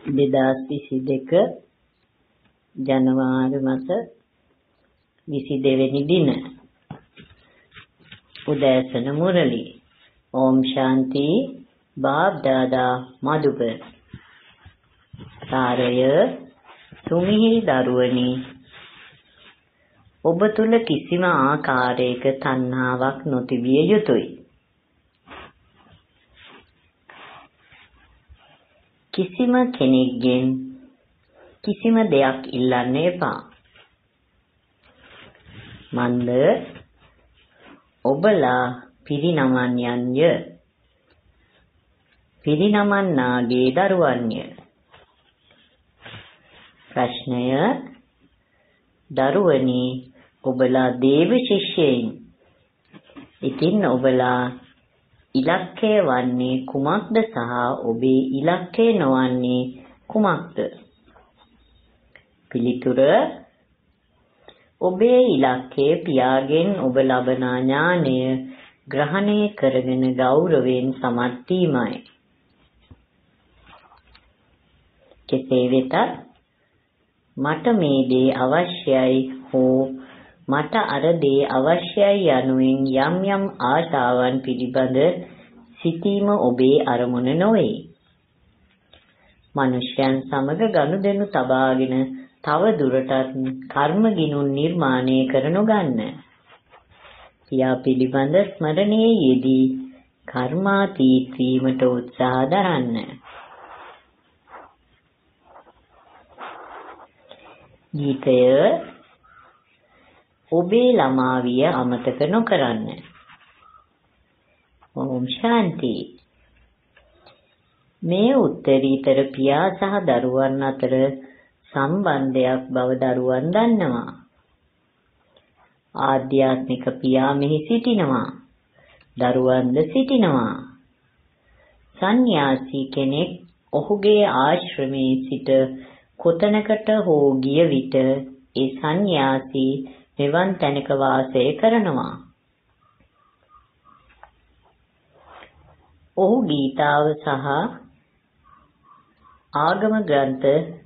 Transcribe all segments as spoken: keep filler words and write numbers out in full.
දෙදාස් විසි දෙක ජනවාරි මාස විසි දෙවැනි දින උදෑසන මුරලි ඕම් ශාන්ති බාබ් දාදා මදුපර සාරය සුමිහිරි දරුවනි ඔබ තුල කිසිම ආකාරයක තණ්හාවක් නොතිබිය යුතුය. කිසිම කෙනෙක්ගෙන් කිසිම දෙයක් ඉල්ලන්න එපා. මන්ද ඔබලා පිරිනමන්නන්ය. පිරිනමන්නාගේ දරුවන්ය. ප්‍රශ්නය දරුවනි ඔබලා දේව ශිෂ්‍යයින්. ඉතින් ඔබලා ඉලක්කය වන්නේ කුමක්ද සහ ඔබේ ඉලක්කය නොවන්නේ කුමක්ද? පිළිතුර ඔබේ ඉලක්කය පියාගෙන් ඔබ ලබන ඥානය ග්‍රහණය කරගෙන ගෞරවයෙන් සමත් වීමයි. කෙසේ වෙතත් මට මේ දේ අවශ්‍යයි හෝ මට අර දේ අවශ්‍යයි යනුවෙන් යම් යම් ආශාවන් පිළිබඳ සිතීම ඔබේ අරමුණ නොවේ. මනුෂ්‍යයන් සමග ගනුදෙනු තබාගෙන තව දුරටත් කර්ම ගිනුන් නිර්මාණය කර නොගන්න. පියා පිළිබඳ ස්මරණයේ යෙදී කර්මාතීත වීමට උත්සාහ දරන්න. ගීතය ඔබේ ළමාවිය අමතක නොකරන්න. ඕම් ශාන්ති. මේ උත්තරීතර පියා සහ දරුවන් අතර සම්බන්ධයක් බව දරුවන් දන්නවා. ආධ්‍යාත්මික පියා මෙහි සිටිනවා. දරුවන්ද සිටිනවා. සන්න්‍යාසී කෙනෙක් ඔහුගේ ආශ්‍රමයේ සිට කොතනකට හෝ ගිය විට ඒ සන්න්‍යාසී මෙවන් තැනක වාසය කරනවා. ඔහු ගීතාව සහ ආගම ග්‍රන්ථ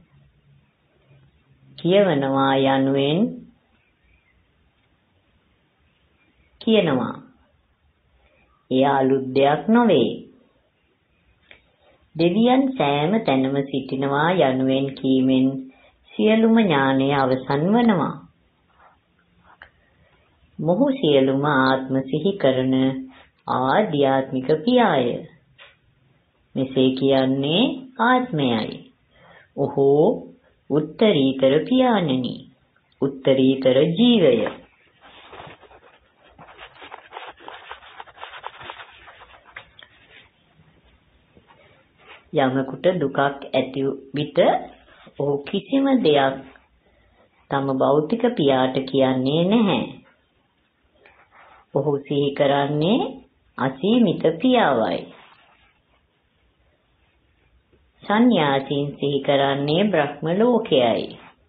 කියවනවා යනුවෙන් කියනවා. එය අලුත් දෙයක් නොවේ. දෙවියන් සෑම තැනම සිටිනවා යනුවෙන් කීමෙන් සියලුම ඥානය අවසන් වනවා. මොහු සියලුම ආත්ම සිහි කරන ආධ්‍යාත්මික පියාය. මෙසේ කියන්නේ ආත්මයයි. ඔහු උත්තරීතර පියාණනි. උත්තරීතර ජීවය. යමෙකුට දුකක් ඇති විට ඔහු කිසිම දෙයක් තම භෞතික පියාට කියන්නේ නැහැ. ඔහු සිහි කරන්නේ අසීමිත පියාවයි. සන්න්‍යාසීන් සිහි කරන්නේ බ්‍රහ්ම ලෝකයයි.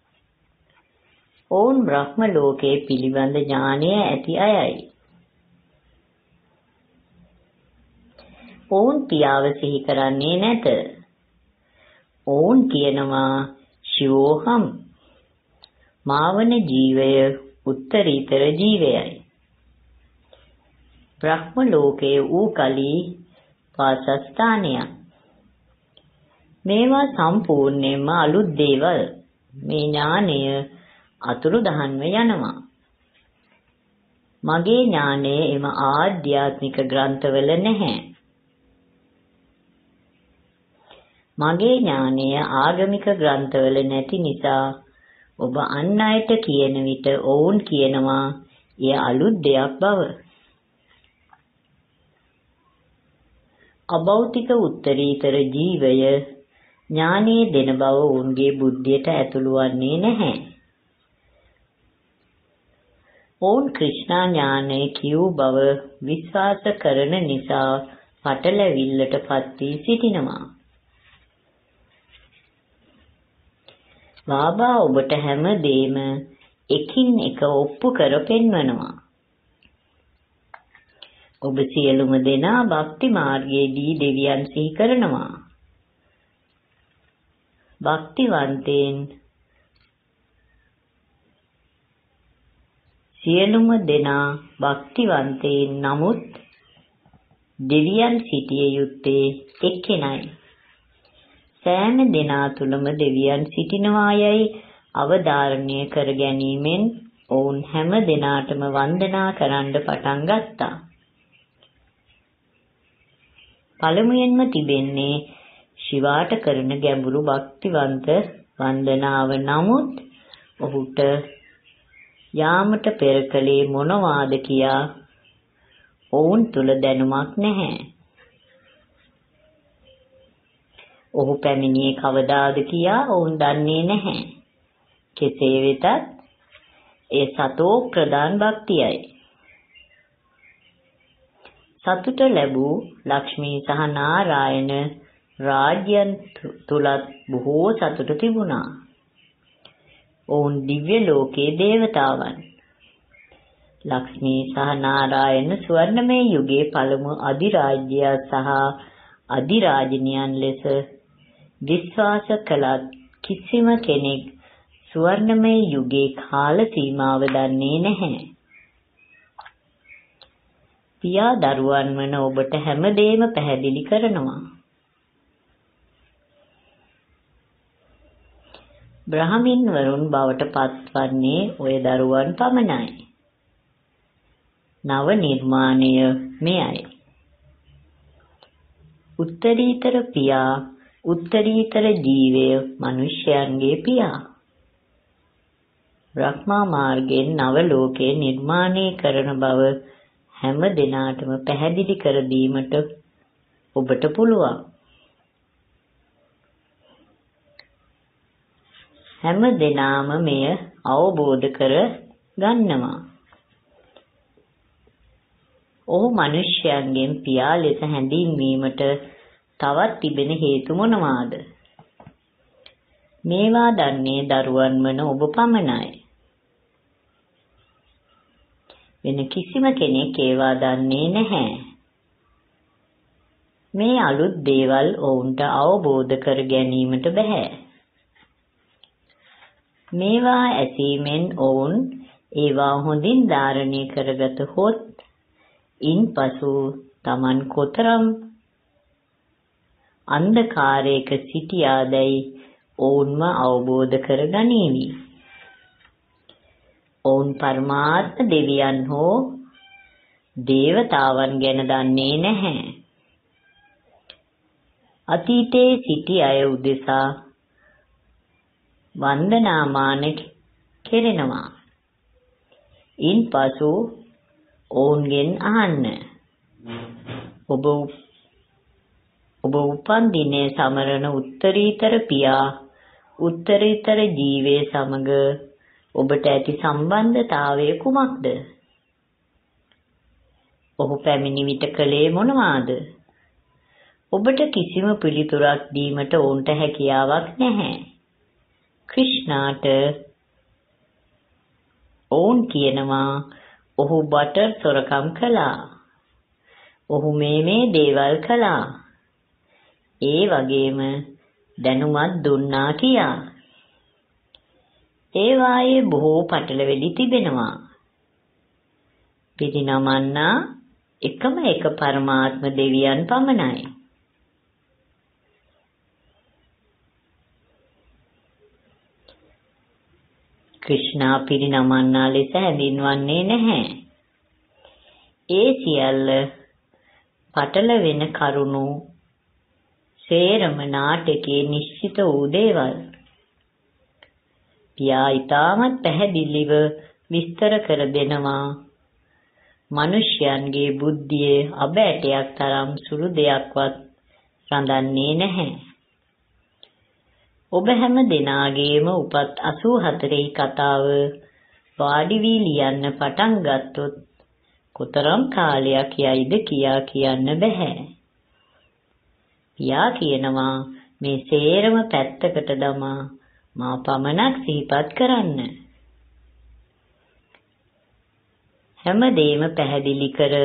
ඔවුන් බ්‍රහ්ම ලෝකයේ පිළිබඳ ඥානය ඇති අයයි. ඔවුන් පියාව සිහි කරන්නේ නැත. ඔවුන් කියනවා ශිවෝහම්. මාවන ජීවය උත්තරීතර ජීවයයි. බ්‍රහ්ම ලෝකයේ වූ කලී වාසස්ථානයක්. මේවා සම්පූර්ණයෙන්ම අලුත් දේවල්. මේ ඥානය අතුරුදහන්ව යනවා. මගේ ඥානය එම ආධ්‍යාත්මික ග්‍රන්ථවල නැහැ. මගේ ඥානය ආගමික ග්‍රන්ථවල නැති නිසා ඔබ අන් අයට කියන විට ඔවුන් කියනවා එය අලුත් දෙයක් බව. අභෞතික උත්තරීතර ජීවය ඥානයේ දෙන බව ඔවුන්ගේ බුද්ධියට ඇතුළු වන්නේ නැහැ. ඔවුන් ක්‍රිෂ්ණා ඥානය කියූ බව විශ්වාස කරන නිසා පටලැවිල්ලට පත් වී සිටිනවා. බාබා ඔබට හැම දෙම එකින් එක ඔප්පු කර පෙන්වනවා. ඔබ සියලුම දෙනා භක්ති මාර්ගයේදී දෙවියන් සිහි කරනවා. භක්තිවන්තයන් සියලුම දෙනා භක්තිවන්තයන් නමුත් දෙවියන් සිටිය යුත්තේ එක්කෙනයි. සෑම දෙනා තුළම දෙවියන් සිටිනවායයි අවධාරණය කර ගැනීමෙන් ඔවුන් හැම දෙනාටම වන්දනා කරන්න පටන් ගත්තා. පළමුවෙන්ම තිබෙන්නේ ශිවාට කරන ගැඹුරු භක්තිවන්ත වන්දනාව. නමුත් ඔහුට යාමට පෙර කලේ මොනවාද කියා ඔවුන් තුල දැනුමක් නැහැ. ඔහු පැමිණියේ කවදාද කියා ඔවුන් දන්නේ නැහැ. කෙසේ වෙතත් ඒ සතෝ ප්‍රදාන භක්තියයි. සතුට ලැබූ ලක්ෂ්මී සහ නාරායන රාජ්‍යයන් තුලත් බොහෝ සතුට තිබුණා. ඔවුන් දිව්‍ය ලෝකයේ දේවතාවන්. ලක්ෂ්මී සහ නාරායන ස්වර්ණමය යුගයේ පළමු අධිරාජ්‍යය සහ අධිරාජිනියන් ලෙස විශ්වාස කළත් කිසිම කෙනෙක් ස්වර්ණමය යුගයේ කාල සීමාව දන්නේ නැහැ. පියා දරුවන් වන ඔබට හැමදේම පැහැදිලි කරනවා. බ්‍රහ්මින් වරුන් බවට පත්වන්නේ ඔය දරුවන් පමණයි. නව නිර්මාණය මෙයයි. උත්තරීතර පියා, උත්තරීතර ජීවය මිනිසයන්ගේ පියා. බ්‍රහ්මා මාර්ගයෙන් නව ලෝකය නිර්මාණය කරන බව හැම දිනාටම පැහැදිලි කර දීමට ඔබට පුළුවන්. හැම දිනාම මෙය අවබෝධ කර ගන්නවා. ඔහු මිනිසයන්ගෙන් පියා ලෙස හැඳින්වීමට තවත් තිබෙන හේතු මොනවාද? මේවා දන්නේ දරුවන් වන ඔබ පමණයි. වෙන කිසිම කෙනෙක් ඒවා දන්නේ නැහැ. මේ අලුත් දේවල් ඔවුන්ට අවබෝධ කර ගැනීමට බෑ. මේවා ඇසීමෙන් ඔවුන් ඒවා හොඳින් ධාරණය කරගත හොත් ඉන්පසු Taman කොතරම් අන්ධකාරයක සිටියාදැයි ඔවුන්ම අවබෝධ කර ගනීවි. ඔවුන් පරමාර්ථ දෙවියන් හෝ දේවතාවන් ගැන දන්නේ නැහැ. අතීතයේ සිටි අය උදෙසා වන්දනාමාන කෙරෙනවා. ඉන්පසු ඔවුන්ගෙන් අහන්න. ඔබ ඔබ උපන් දිනේ සමරන උත්තරීතර පියා, උත්තරීතර ජීවයේ සමග ඔබට ඇති සම්බන්ධතාවය කුමක්ද? ඔහු පැමිණි විට කලේ මොනවාද? ඔබට කිසිම පිළිතුරක් දීමට ඔවුන්ට හැකියාවක් නැහැ. ක්‍රිෂ්ණාට ඔවුන් කියනවා ඔහු බටර් සොරකම් කළා. ඔහු මේ මේ දේවල් කළා. ඒ වගේම දැනුමත් දුන්නා කියා. ඒ වායේ බොහෝ පටලැවිලි තිබෙනවා. පිරිනමන්නා එකම එක පරමාත්ම දෙවියන් පමණයි. ක්‍රිෂ්ණා පිරිනමන්නා ලෙස හැඳින්වන්නේ නැහැ. ඒ සියල්ල පටලවෙන කරුණු සේරම නාටකයේ නිශ්චිත වූ දේවල්. පියා ඊටමත් පැහැදිලිව විස්තර කර දෙනවා. මිනිසයන්ගේ බුද්ධියේ අබ ඇටයක් තරම් සුළු දෙයක්වත් රඳන්නේ නැහැ. ඔබ හැම දෙනාගේම උපත් අසූ හතරේ කතාව වාඩි වී ලියන්න පටන් ගත්තොත් කොතරම් කාලයක් යයිද කියා කියන්න බෑ. පියා කියනවා මේ සේරම පැත්තකට දමා මා පමණක් සිහිපත් කරන්න. හැමදේම පැහැදිලි කර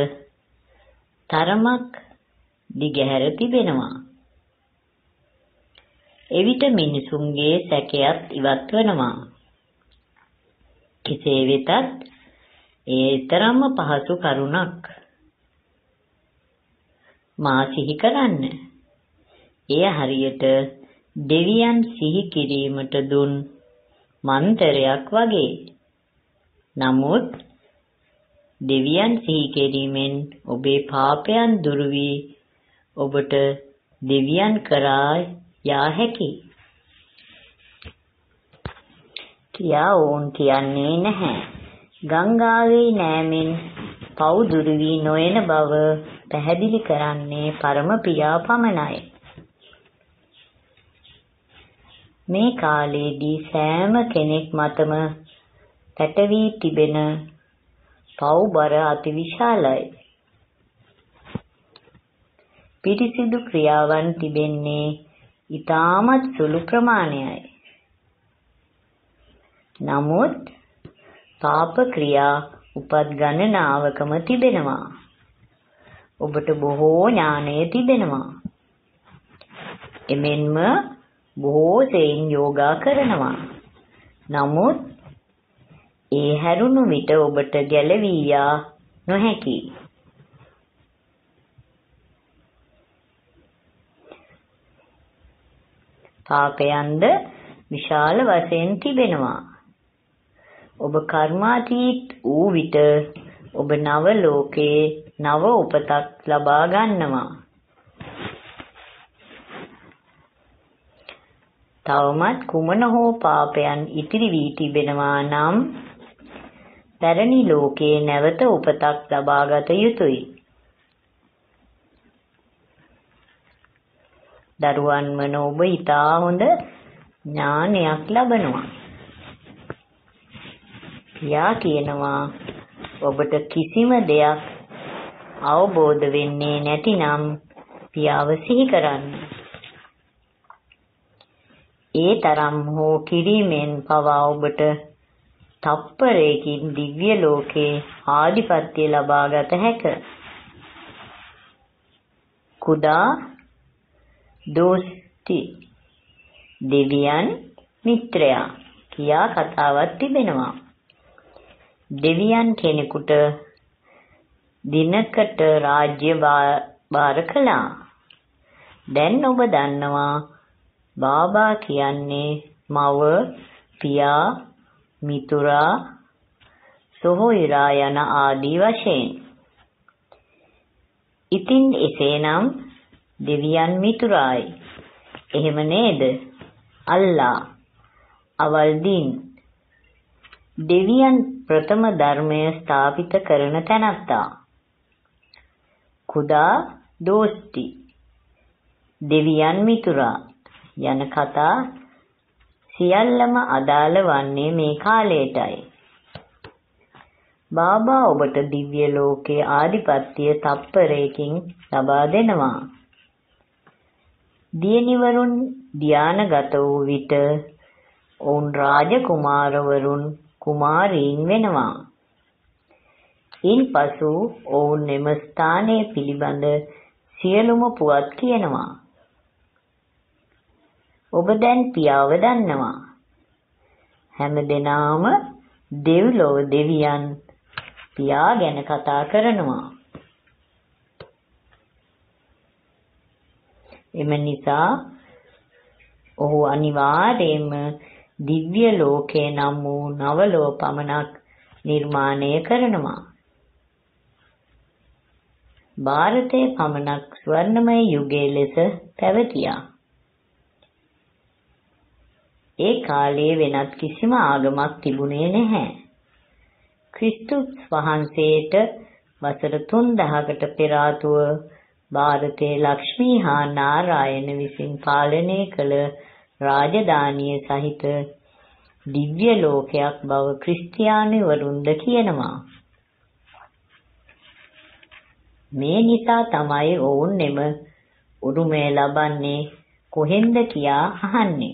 තරමක් දිගහැර තිබෙනවා. එවිට මිනිසුන්ගේ සැකයත් ඉවත් වනවා. කෙසේ වෙතත් ඒ තරම්ම පහසු කරුණක්. මා සිහි කරන්න. එය හරියට දෙවියන් සිහි කිරීමට දුන් මන්තරයක් වගේ. නමුත් දෙවියන් සිහි කිරීමෙන් ඔබේ පාපයන් දුරු වී ඔබට දෙවියන් කරා යා හැකියි. කියා ඕන් කියන්නේ නැහැ. ගංගාවේ නෑමෙන් පව් දුරු වී නොයන බව පැහැදිලි කරන්නේ පරම පියා පමණයි. මේ කාලයේදී සෑම කෙනෙක් මතම පැටවී තිබෙන පව් බර අතිවිශාලයි. පිරිසිදු ක්‍රියාවන් තිබෙන්නේ ඉතාමත් සුළු ප්‍රමාණයයි. නමුත් පාප ක්‍රියා උපත් ගණනාවකම තිබෙනවා. ඔබට බොහෝ ඥානය තිබෙනවා. එමෙන්ම බොහෝ සෙයින් යෝගා කරනවා. නමුත් ඒ හැරුණු විට ඔබට ගැලවී යා නොහැකියි. පාපයන්ද විශාල වශයෙන් තිබෙනවා. ඔබ කර්මාතීත වූ විට ඔබ නව ලෝකේ නව උපතක් ලබා ගන්නවා. තවමත් කුමන හෝ පාපයන් ඉතිරි වී තිබෙනවා නම් පැරණි ලෝකේ නැවත උපතක් ලබා ගත යුතුය. දරුවන් වන ඔබ ඉතා හොඳ ඥානයක් ලබනවා. පියා කියනවා ඔබට කිසිම දෙයක් අවබෝධ වෙන්නේ නැතිනම් පියාව සිහි කරන්න. ඒ තරම් හෝ කිරීමෙන් පවා ඔබට තප්පරයකින් දිව්‍ය ලෝකේ ආධිපත්‍ය ලබා ගත හැක. කුඩා දෝස්ති දෙවියන් මිත්‍රයා කියා කතාවක් තිබෙනවා. දෙවියන් කෙනෙකුට දිනකට රාජ්‍ය භාර කළා. දැන් ඔබ දන්නවා බාබා කියන්නේ මව, පියා, මිතුරා, සොහොයුරා යන ආදී වශයෙන්. ඉතින් එසේනම් දෙවියන් මිතුරායි. එහෙම නේද? අල්ලා අවල්දීන් දෙවියන් ප්‍රථම ධර්මය ස්ථාපිත කරන තැනැත්තා. කුඩා දෝස්ති දෙවියන් මිතුරා යන කතා සියල්ලම අදාළ වන්නේ මේ කාලයටයි. බාබා ඔබට දිව්‍ය ලෝකයේ ආධිපත්‍ය තප්පරයකින් ලබා දෙනවා. දියණිවරුන් ධානගත වූ විට ඔවුන් රාජකුමාරවරුන් කුමාරීන් වෙනවා. ඉන්පසු ඔවුන් එම ස්ථානයේ පිළිබඳ සියලුම පුවත් කියනවා. ඔබ දැන් පියාව දන්නවා. හැමදෙනාම දෙව්ලොව දෙවියන් පියා ගැන කතා කරනවා. එම නිසා ඔහු අනිවාර්යයෙන්ම දිව්‍ය ලෝකේ නම් වූ නවලෝ පමණක් නිර්මාණය කරනවා. ಭಾರತයේ පමණක් ස්වර්ණමය යුගයේ ලෙස පැවතියා. ඒ කාලයේ වෙනත් කිසිම ආගමක් තිබුණේ නැහැ. ක්‍රිස්තුස් වහන්සේට වසර තුන්දහකට පෙර ආතුව ಭಾರತයේ ලක්ෂ්මී හා නාරායන විසින් පාලනය කළ රාජධානිය සහිත දිව්‍ය ලෝකයක් බව ක්‍රිස්තියානිවරුන්ද කියනවා. මේ නිසා තමයි ඔවුන් එම උරුමය ලබන්නේ කොහෙන්ද කියා අහන්නේ.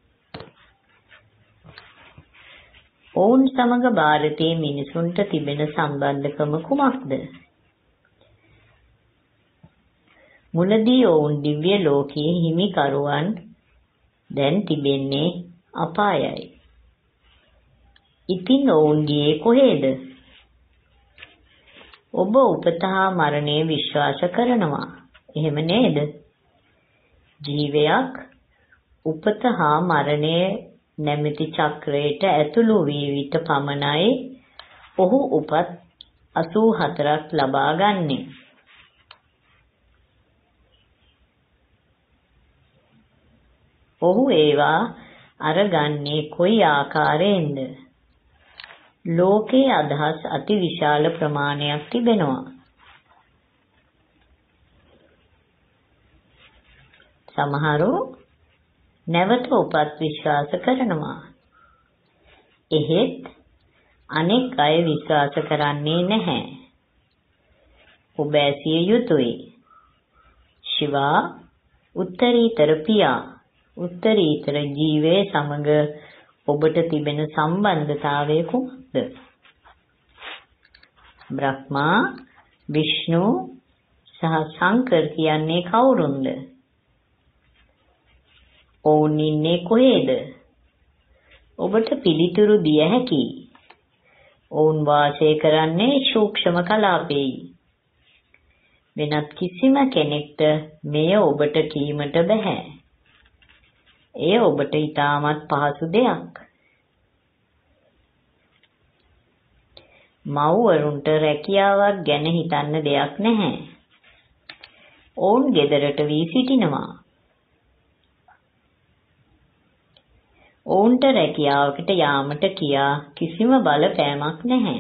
ඔවුන් සමග ಭಾರತයේ මිනිසුන්ට තිබෙන සම්බන්ධකම කුමක්ද? මුලදී ඔවුන් දිව්‍ය ලෝකයේ හිමිකරුවන් දැන් තිබෙන්නේ අපායයි. ඉතින් ඔවුන් ගියේ කොහෙද? ඔබ උපත හා මරණය විශ්වාස කරනවා. එහෙම නේද? ජීවයක් උපත හා මරණය නැමැති චක්‍රයට ඇතුළු වී විට පමණයි ඔහු උපත් අසූ හතරක් ලබා ගන්නේ. ඔහු ඒවා අරගන්නේ කොයි ආකාරයෙන්ද? ලෝකයේ අදහස් අති විශාල ප්‍රමාණයක් තිබෙනවා. සමහරු නැවත උපත් විශ්වාස කරනවා. එහෙත් අනෙක් අය විශ්වාස කරන්නේ නැහැ. ඔබ ඇසිය යුතුයි. ශිවා උත්තරීතර පියා උත්තරීතර ජීවයේ සමග ඔබට තිබෙන සම්බන්ධතාවය කුමක්ද? බ්‍රහ්මා, විෂ්ණු සහ ශංකර් කියන්නේ කවුරුන්ද? ඔවුන් ඉන්නේ කොහේද? ඔබට පිළිතුරු දිය හැකියි. ඔවුන් වාසය කරන්නේ සූක්ෂම කලාපෙයි. වෙනත් කිසිම කෙනෙක්ට මෙය ඔබට කීමට බෑ. එය ඔබට ඉතාමත් පහසු දෙයක්. මව්වරුන්ට රැකියාවක් ගැන හිතන්න දෙයක් නැහැ. ඔවුන් ගෙදරට වී සිටිනවා. ඔවුන්ට රැකියාවකට යාමට කියා කිසිම බලපෑමක් නැහැ.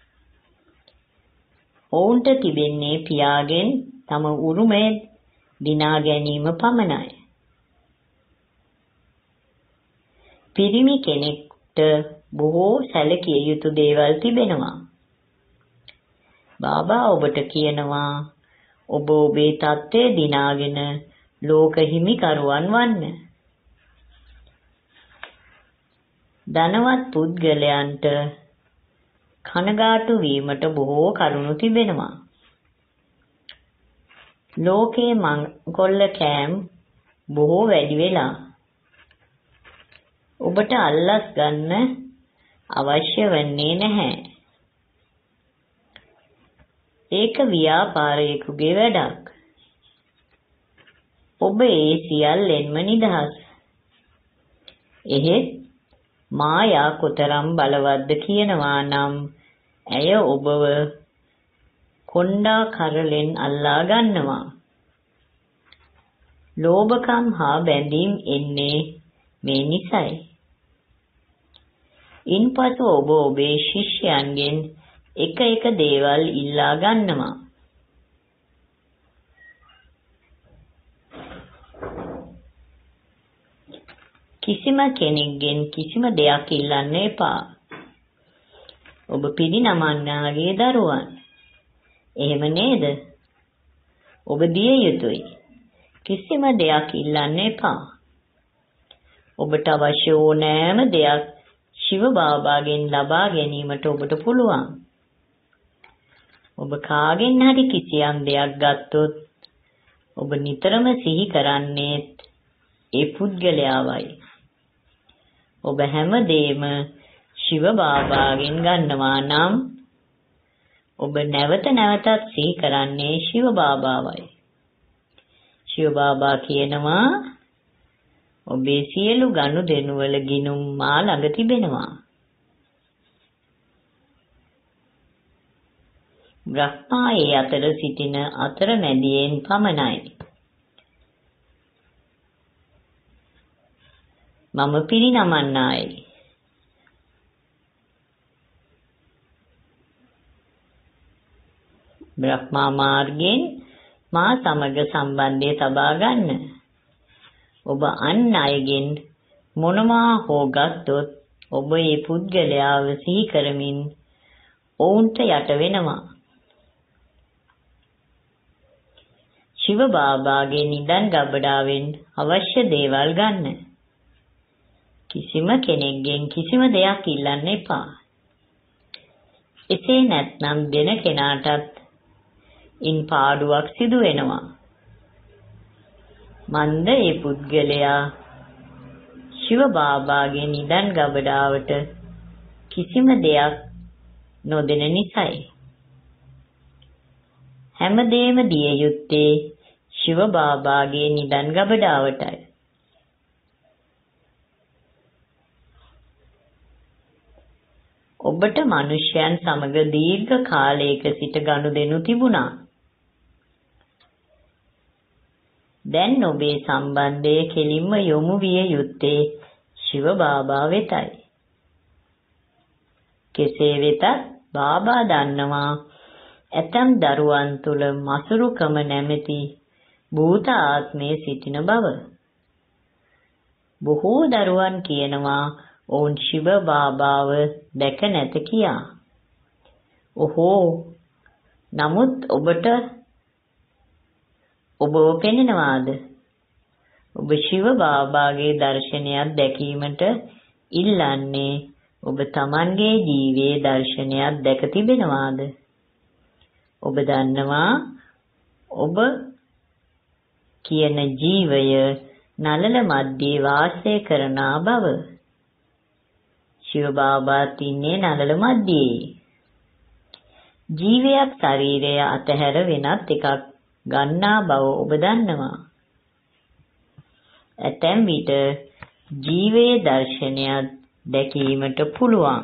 ඔවුන්ට තිබෙන්නේ පියාගෙන් තම උරුමය දිනා ගැනීම පමණයි. පිරිමි කෙනෙක්ට බොහෝ සැලකිය යුතු දේවල් තිබෙනවා. බාබා ඔබට කියනවා ඔබ ඔබේ தත්ත්වය දිනාගෙන ලෝක හිමිකරුවන් වන්න. ධනවත් පුද්ගලයන්ට කනගාටු වීමට බොහෝ කරුණු තිබෙනවා. ලෝකේ මංකොල්ල කෑම් බොහෝ වැඩි වෙලා. ඔබට අල්ලස් ගන්න අවශ්‍ය වෙන්නේ නැහැ. ඒක ව්‍යාපාරයෙකුගේ වැඩක්. ඔබ ඒ සියල්ලෙන්ම නිදහස්. එහෙත් මායා කොතරම් බලවත්ද කියනවා නම් ඇය ඔබව කොණ්ඩා කරලෙන් අල්ලා ගන්නවා. ලෝභකම් හා බැඳීම් එන්නේ මේ නිසයි. ඉන්පසු ඔබ ඔබේ ශිෂ්‍යයන්ගෙන් එක එක දේවල් ඉල්ලා ගන්නවා. කිසිම කෙනෙක්ගෙන් කිසිම දෙයක් ඉල්ලන්න එපා. ඔබ පිරිනමන්නාගේ දරුවන්. එහෙම නේද? ඔබ දිය යුතුයි. කිසිම දෙයක් ඉල්ලන්න එපා. ඔබට අවශ්‍ය ඕනෑම දෙයක් ශිව බාබාගෙන් ලබා ගැනීමට ඔබට පුළුවන්. ඔබ කාගෙන් හරි කිසියම් දෙයක් ගත්තොත් ඔබ නිතරම සිහි කරන්නේ ඒ පුද්ගලයාවයි. ඔබ හැමදේම ශිව බාබාගෙන් ගන්නවා නම් ඔබ නැවත නැවතත් සිහි කරන්නේ ශිව බාබාවයි. ශිව බාබා කියනවා ඔබේ සියලු ගනුදෙනු වල ගිණුම් මා ළඟ තිබෙනවා. බ්‍රහ්මා ඒ අතර සිටින අතරමැදියෙන් පමණයි. මම පිරිනමන්නායි. බ්‍රහ්මා මාර්ගයෙන් මා සමග සම්බන්ධය තබා ගන්න. ඔබ අන් අයගෙන් මොනවා හෝ ගත්තොත් ඔබ ඒ පුද්ගලයාව සිහි කරමින් ඔවුන්ට යට වෙනවා. ශිව බාබාගේ නිදන් ගබඩාවෙන් අවශ්‍ය දේවල් ගන්න. කිසිම කෙනෙක්ගෙන් කිසිම දෙයක් ඉල්ලන්න එපා. එසේ නැත්නම් දෙන කෙනාටත් ඉන් පාඩුවක් සිදු වෙනවා. මන්ද ඒ පුද්ගලයා ශිව බාබාගේ නිදන් ගබඩාවට කිසිම දෙයක් නොදෙන නිසයි. හැමදේම දිය යුත්තේ ශිව බාබාගේ නිදන් ගබඩාවටයි. ඔබට මිනිසයන් සමග දීර්ඝ කාලයක සිට ගනුදෙනු තිබුණා. දැන් ඔබේ සම්බන්ධය කෙලින්ම යොමු විය යුත්තේ ශිව බාබා වෙතයි. කෙසේ වෙතත් බාබා දන්නවා ඇතම් දරුවන් තුල මසුරුකම නැමැති භූත ආත්මයේ සිටින බව. බොහෝ දරුවන් කියනවා ඔවුන් ශිව බාබාව දැක නැත කියා. ඔහෝ, නමුත් ඔබට ඔබව පෙනෙනවාද? ඔබ ශිව බාබාගේ දර්ශනයක් දැකීමට ඉල්ලන්නේ ඔබ Tamanගේ ජීවේ දර්ශනයක් දැක තිබෙනවාද? ඔබ දන්නවා ඔබ කියන ජීවය නලල මැද්දේ වාසය කරන බව. ශිව බාබාත් ඉන්නේ නලල මැද්දේ. ජීවයක් ශරීරය අතහැර වෙනත් එකක් ගන්නා බව ඔබ දන්නවා. ඇතැම් විට ජීවයේ දර්ශනයක් දැකීමට පුළුවන්.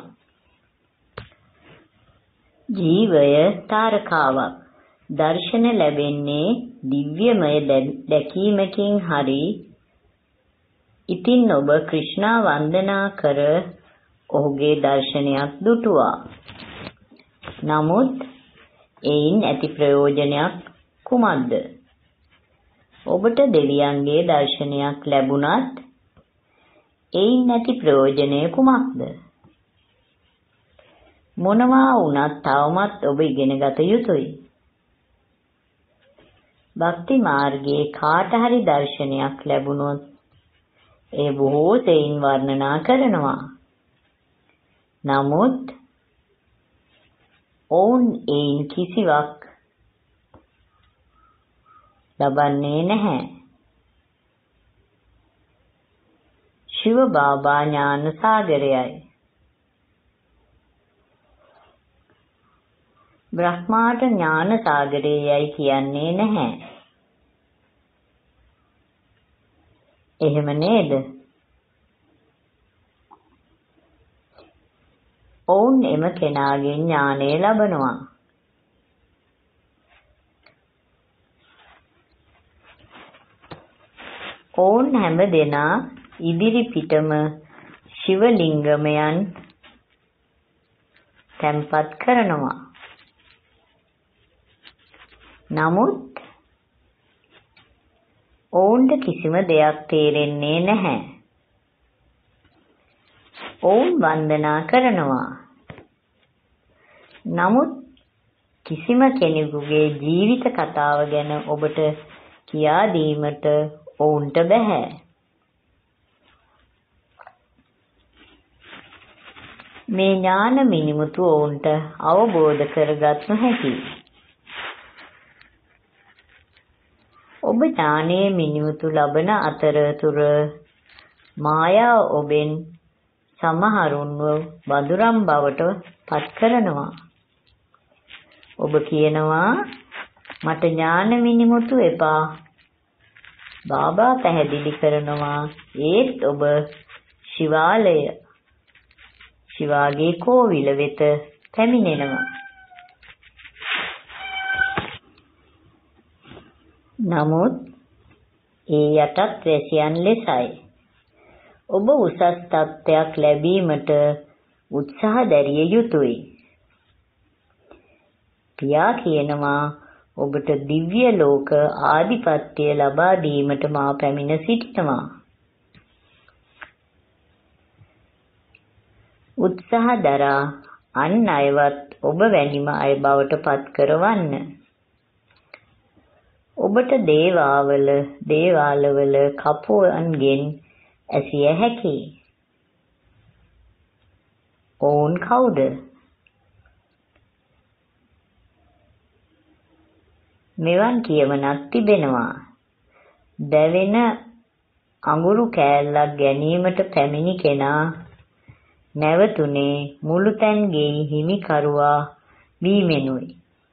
ජීවය තාරකාවක්. දර්ශන ලැබෙන්නේ දිව්‍යමය දැකීමකින් හරි. ඉතින් ඔබ ක්‍රිෂ්ණා වන්දනා කර ඔහුගේ දර්ශනයක් දුටුවා. නමුත් එයින් ඇති ප්‍රයෝජනයක් කුමක්ද? ඔබට දෙවියන්ගේ දර්ශනයක් ලැබුණත් එයින් නැති ප්‍රයෝජනය කුමක්ද? මොනවා වුණත් තවමත් ඔබ ඉගෙන ගත යුතුයි. භක්ති මාර්ගයේ කාට හරි දර්ශනයක් ලැබුණොත් ඒ බොහෝ සෙයින් වර්ණනා කරනවා. නමුත් ඔවුන් එයින් කිසිවක් ලබන්නේ නැහැ. ශිව බාබා ඥාන සාගරයයි. බ්‍රහ්මාට ඥාන සාගරයයි කියන්නේ නැහැ. එහෙම නේද? ඔවුන් එම කෙනාගෙන් ඥානය ලබනවා. ඔවුන් හැම දෙනා ඉදිරි පිටම ශිව ලිංගමයන් තැන්පත් කරනවා. නමුත් ඔවුන්ට කිසිම දෙයක් තේරෙන්නේ නැහැ. ඔවුන් වන්දනා කරනවා. නමුත් කිසිම කෙනෙකුගේ ජීවිත කතාව ගැන ඔබට කියා දීමට ඔවුන්ට බෑ. මේ ඥාන මිනිමුතු ඔවුන්ට අවබෝධ කරගත් නොහැකි. ඔබ ඥානයේ මිනිමුතු ලබන අතරතුර මායාව ඔබෙන් සමහරුන්ව වඳුරම් බවට පත් කරනවා. ඔබ කියනවා මට ඥාන මිනිමුතු එපා. බාබා පැහැදිලි කරනවා ඒත් ඔබ ශිවාලය ශිවාගේ කෝවිල වෙත පැමිණෙනවා. නමුත් ඒ යටත් වැසියන් ලෙසයි. ඔබ උසස් තත්ත්වයක් ලැබීමට උත්සාහ දැරිය යුතුයි. පියා කියනවා ඔබට දිව්‍ය ලෝක ආධිපත්‍ය ලබා දීමට මා පැමිණ සිටිනවා. උත්සාහ දරා අන් අයවත් ඔබ වැනිම අය බවට පත් කරවන්න. ඔබට දේවාවල දේවාලවල කපුවන්ගෙන් ඇසිය හැකියි. ඔවුන් කවුද? මෙවන් කියමනක් තිබෙනවා. දැවෙන අඟුරු කෑල්ලක් ගැනීමට පැමිණි කෙනා නැවතුනේ මුළුතැන්ගේ හිමිකරුවා වීමෙනුයි.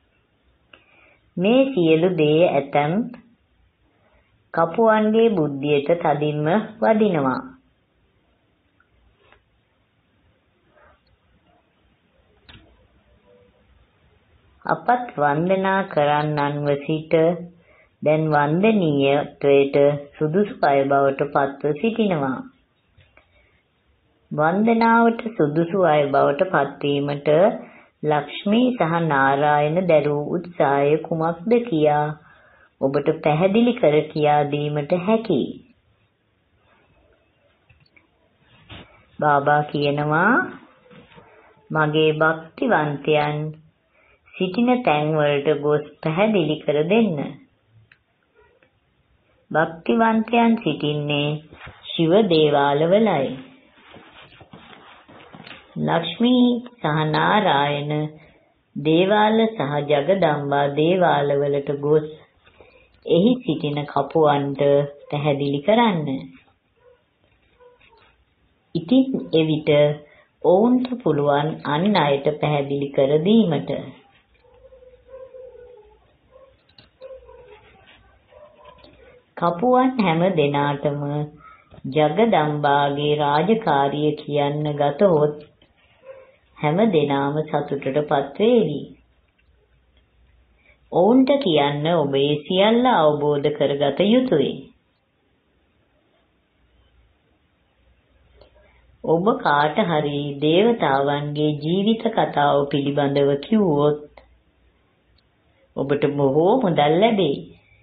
මේ සියලු දේ ඇතැම් කපුවන්ගේ බුද්ධියට තදින්ම වදිනවා. අපත් වන්දනා කරන්නන්ව සිට දැන් වන්දනීයත්වයට සුදුසු අය බවට පත්ව සිටිනවා. වන්දනාවට සුදුසු අය බවට පත්වීමට ලක්ෂ්මී සහ නාරායන දැරූ උත්සාහය කුමක්ද කියා ඔබට පැහැදිලි කර කියා දීමට හැකියි. බාබා කියනවා මගේ භක්තිවන්තයන් සිටින තැන්වලට ගොස් පැහැදිලි කර දෙන්න. භක්තිවන්තයන් සිටින්නේ ශිව දේවාලවලයි. ලක්ෂ්මී සහ නාරායන දේවාල සහ ජගදම්බා දේවාලවලට ගොස් එහි සිටින කපුවන්ට පැහැදිලි කරන්න. ඉතින් එවිට ඔවුන්ට පුළුවන් අන් අයට පැහැදිලි කර දීමට. කපුවන් හැම දෙනාටම ජගදම්බාගේ රාජකාරිය කියන්න ගතහොත් හැම දෙනාම සතුටටපත් වේවි. ඔවුන්ට කියන්න ඔබ ඒ සියල්ල අවබෝධ කරගත යුතුයි. ඔබ කාට හරි දේවතාවන්ගේ ජීවිත කතාව පිළිබඳව කිව්වොත් ඔබට බොහෝ මුදල් ලැබෙයි.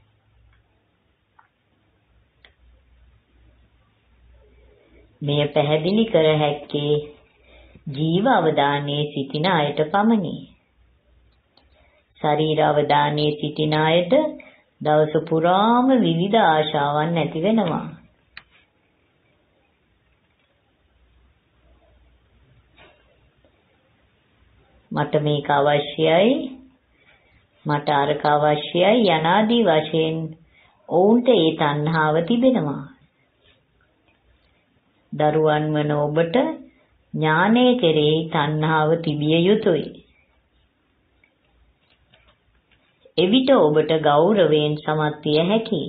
මෙය පැහැදිලි කර හැක්කේ ජීව අවදානයේ සිටින අයට පමණි. ශරීර අවදානයේ සිටින අයට දවස පුරාම විවිධ ආශාවන් ඇති වෙනවා. මට මේක අවශ්‍යයි, මට අරක අවශ්‍යයි යනාදී වශයෙන් ඔවුන්ට ඒ තණ්හාව තිබෙනවා. දරුවන් වන ඔබට ඥානයේ කෙරෙහි තණ්හාව තිබිය යුතුයි. එවිට ඔබට ගෞරවයෙන් සමත් විය හැකියි.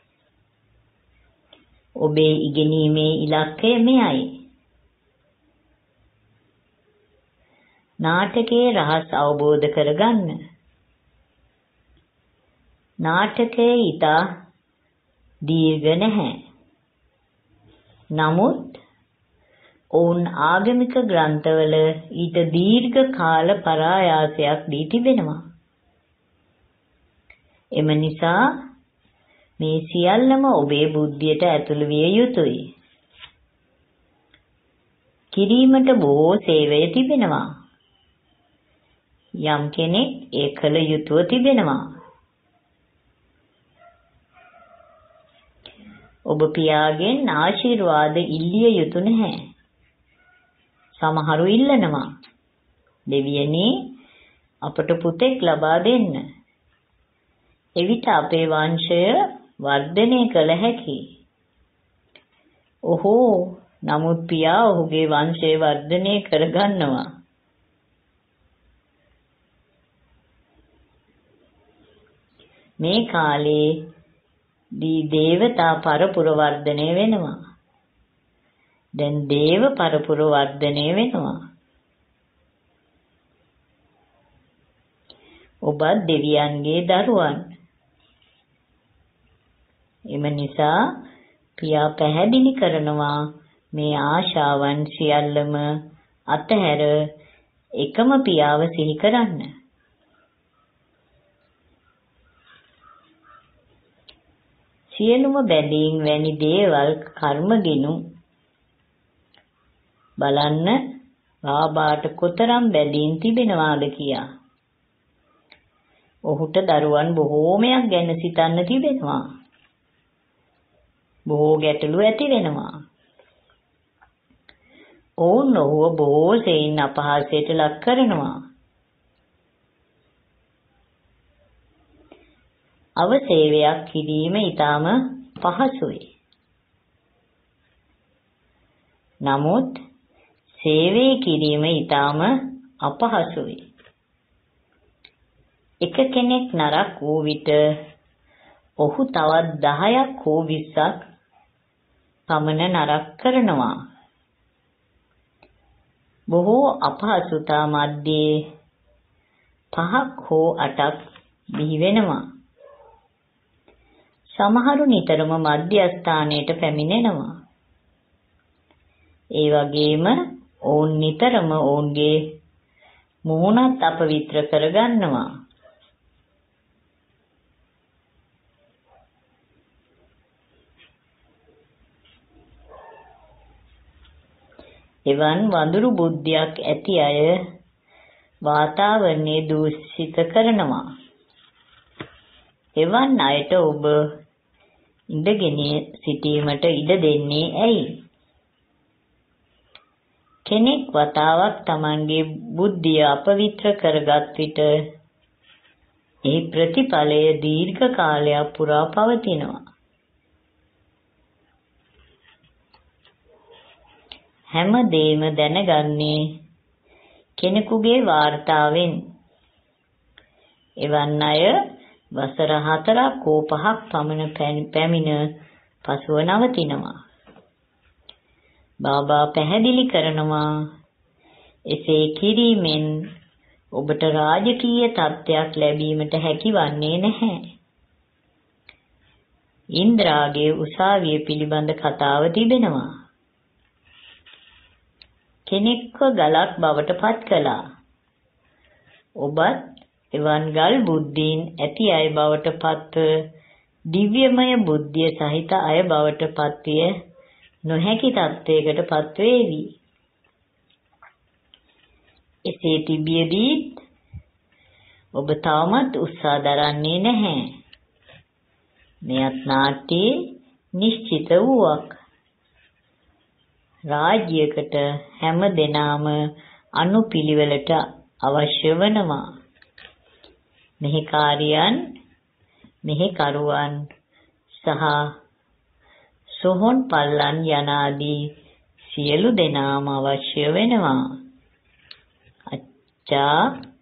ඔබේ ඉගෙනීමේ ඉලක්කය මෙයයි. නාටකයේ රහස් අවබෝධ කරගන්න. නාටකය ඊට දීර්ඝ නැහැ. නමුත් ඔවුන් ආගමික ග්‍රන්ථවල ඊට දීර්ඝ කාල පරායාසයක් දී තිබෙනවා. එම නිසා මේ සියල්ලම ඔබේ බුද්ධියට ඇතුළු විය යුතුයි. කිරීමට බොහෝ සේවය තිබෙනවා. යම් කෙනෙක් ඒ කළ යුතුව තිබෙනවා. ඔබ පියාගෙන් ආශිර්වාද ඉල්ලිය යුතු නැහැ. සමහරු ඉල්ලනවා. දෙවියනේ අපට පුතෙක් ලබා දෙන්න. එවිට අපේ වංශය වර්ධනය කළ හැකියි. ඔහෝ නමුත් පියා ඔහුගේ වංශය වර්ධනය කරගන්නවා. මේ කාලේ දී දේවතා පරපුර වර්ධනය වෙනවා. දැන් දේව පරපුර වර්ධනය වෙනවා. ඔබත් දෙවියන්ගේ දරුවන්. එම නිසා පියා පැහැදිලි කරනවා මේ ආශාවන් සියල්ලම අතහැර එකම පියාව සිහි කරන්න. සියලුම බැඳීම් වැනි දේවල් කර්මගිනු බලන්න බාබාට කොතරම් බැඳීම් තිබෙනවාද කියා. ඔහුට දරුවන් බොහෝමයක් ගැන සිතන්න තිබෙනවා. බොහෝ ගැටලු ඇති වෙනවා. ඔවුන් ඔහුව බොහෝ සෙයින් අපහාසයට ලක් කරනවා. අවසේවයක් කිරීම ඊටම පහසුයි. නමුත් සේවය කිරීම ඊටම අපහසුයි. එක කෙනෙක් නරක වූ විට ඔහු තවත් දහයක් හෝ විස්සක් පමණ නරක කරනවා. බොහෝ අපහසුතා මැද්දේ පහක් හෝ අටක් බිහි වෙනවා. සමහරු නිතරම මධ්‍යස්ථානයට පැමිණෙනවා. ඒ වගේම ඔවුන් නිතරම ඔවුන්ගේ මුහුණත් අපවිත්‍ර කරගන්නවා. එවන් වඳුරු බුද්ධියක් ඇති අය වාතාවරණය දූෂිත කරනවා. එවන් අයට ඔබ ඉඳගෙන සිටීමට ඉඩ දෙන්නේ ඇයි? කෙනෙක් වතාවක් Tamanගේ බුද්ධිය අපවිත්‍ර කරගත් විට ඒ ප්‍රතිඵලය දීර්ඝ කාලයක් පුරා පවතිනවා. හැම දෙයක්ම දැනගන්නේ කෙනෙකුගේ වාර්තාවෙන්. එවන් අය වසර හතරක් හෝ පහක් පමණ පැමිණ පසුව නවතිනවා. බාබා පැහැදිලි කරනවා එසේ කිරීමෙන් ඔබට රාජකීය තත්ත්වයක් ලැබීමට හැකිවන්නේ නැහැ. ඉන්ද්‍රාගේ උසාවිය පිළිබඳ කතාව තිබෙනවා. කෙනෙක්ව ගලක් බවට පත් කළා. ඔබත් එවන් ගල් බුද්ධීන් ඇති අය බවට පත්ව දිව්‍යමය බුද්ධිය සහිත අය බවට පත්විය නොහැකි තත්වයකට පත්වේවි. එසේ තිබියදී ඔබ තවමත් උත්සාහ දරන්නේ නැහැ. මෙයත් නාට්‍යයේ නිශ්චිත වූවක්. රාජ්‍යයකට හැම දෙනාම අනුපිළිවෙලට අවශ්‍ය වෙනවා. මෙහෙකාරියන්, මෙහෙකරුවන් සහ සොහොන් පල්ලන් යනාදී සියලු දෙනාම අවශ්‍ය වෙනවා. අච්චා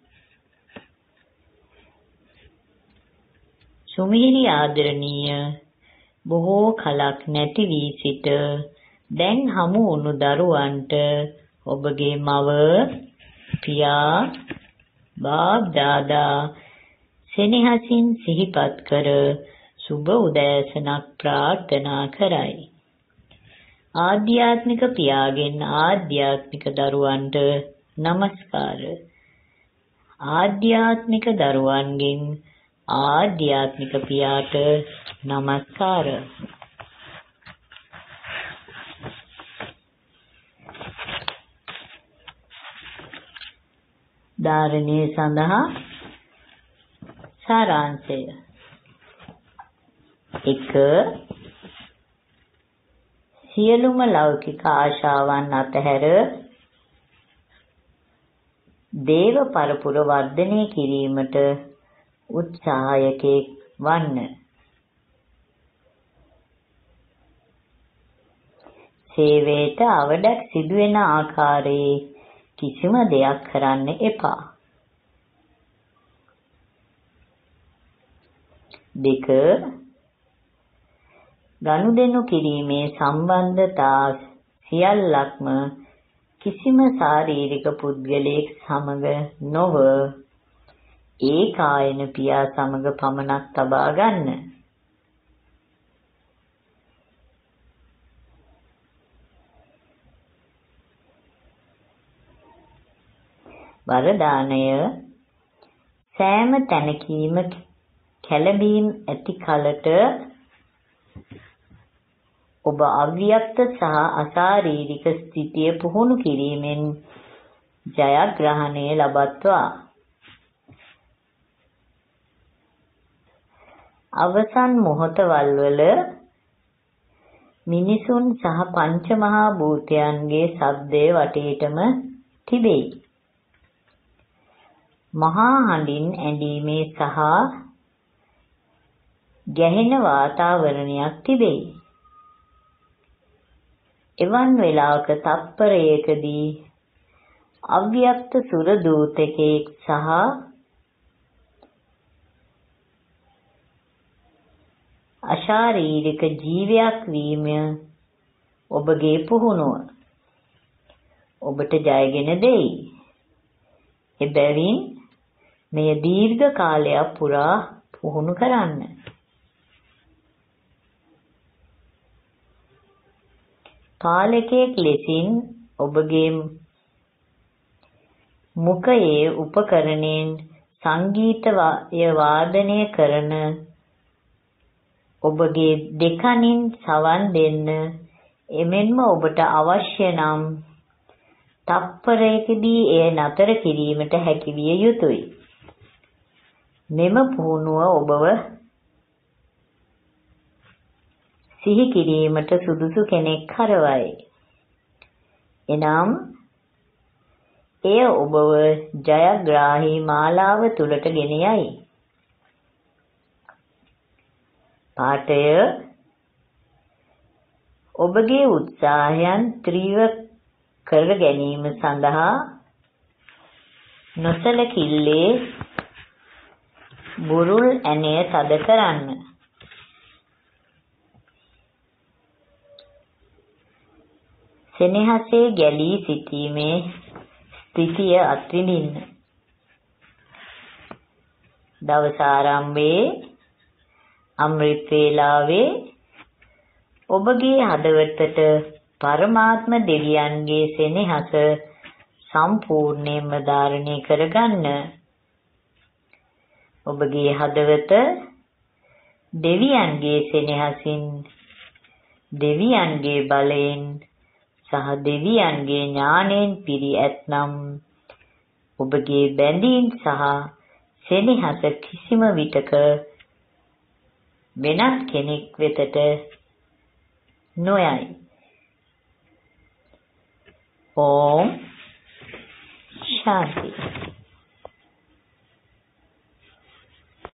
සුමිහිරි ආදරණීය බොහෝ කලක් නැති වී සිට දැන් හමු වුණු දරුවන්ට ඔබගේ මව, පියා, බාප් දාදා සෙනෙහසින් සිහිපත් කර සුබ උදෑසනක් ප්‍රාර්ථනා කරයි. ආධ්‍යාත්මික පියාගෙන් ආධ්‍යාත්මික දරුවන්ට নমස්කාර. ආධ්‍යාත්මික දරුවන්ගෙන් ආධ්‍යාත්මික පියාට নমස්කාර. ධාරණය සඳහා සාරාංශය. එක සියලුම ලෞකික ආශාවන් අතහැර දේව පරපුර වර්ධනය කිරීමට උත්සාහයකෙක් වන්න. සේවයට අවඩක් සිදුවෙන ආකාරයේ කිසිම දෙයක් කරන්න එපා. දෙක ගනුදෙනු කිරීමේ සම්බන්ධතා සියල්ලක්ම කිසිම ශාරීරික පුද්ගලයෙක් සමග නොව ඒකායන පියා සමග පමණක් තබා ගන්න. වරදානය සෑම තැනකීම කැළඹීම් ඇති කලට ඔබ අව්‍යක්ත සහ අශාරීරික ස්ථිතිය පුහුණු කිරීමෙන් ජයග්‍රහණය ලබත්වා. අවසන් මොහොතවල් වල මිනිසුන් සහ පංච මහා භූතයන්ගේ ශබ්දය වටේටම තිබේ. මහා හඬින් ඇඬීමේ සහ ගැහෙන වාතාවරණයක් තිබේ. එවන් වෙලාවක තත්පරයකදී අව්‍යක්ත සුර දූතකෙක් සහ අශාරීරික ජීවයක් වීම ඔබගේ පුහුණුව. ඔබට ජයගෙන දෙයි. එබැවින් මෙය දීර්ඝ කාලයක් පුරා පුහුණු කරන්න. පාලකයෙක් ලෙසින් ඔබගේ මුඛයේ උපකරණයෙන් සංගීත වාදනය කරන ඔබගේ දෙකණින් සවන් දෙන්න එමෙන්ම ඔබට අවශ්‍ය නම් තප්පරයකදී එය නතර කිරීමට හැකි විය යුතුය. මෙම පුහුණුව ඔබව සිහි කිරීමට සුදුසු කෙනෙක් කරවයි. එනම් එය ඔබව ජයග්‍රාහී මාලාව තුලට ගෙන යයි. පාඨය ඔබගේ උත්සාහයන් ත්‍රිව කර ගැනීම සඳහා නොසලකිල්ලේ බුරුල් ඇණය තද කරන්න. සෙනෙහසේ ගැලී සිටීමේ ස්ථිතිය අත්විඳින්න. දවස ආරම්භයේ අමෘත වේලාවේ ඔබගේ හදවතට පරමාත්ම දෙවියන්ගේ සෙනෙහස සම්පූර්ණයෙන්ම ධාරණය කරගන්න. ඔබගේ හදවත දෙවියන්ගේ සෙනෙහසින්, දෙවියන්ගේ බලයෙන් සහ දෙවියන්ගේ ඥාණයෙන් පිරි ඇතනම් ඔබගේ බැඳීම් සහ සෙනෙහස කිසිම විටක වෙනත් කෙනෙක් වෙතට නොයයි. ඕම් ශාන්ති.